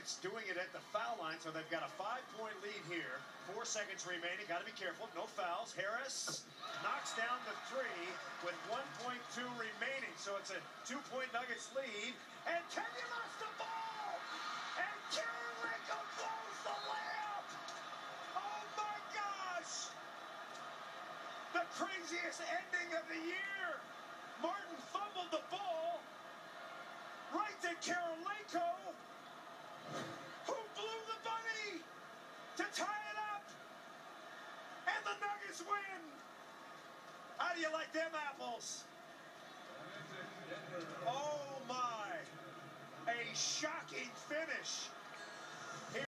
Nuggets doing it at the foul line, so they've got a 5-point lead here. 4 seconds remaining. Got to be careful. No fouls. Harris knocks down the three with 1.2 remaining, so it's a 2-point Nuggets lead. And Kenya lost the ball, and Kirilenko blows the layup. Oh my gosh! The craziest ending of the year. Martin fumbled the ball right to Kirilenko, who blew the bunny to tie it up, and the Nuggets win. How do you like them apples? Oh my, a shocking finish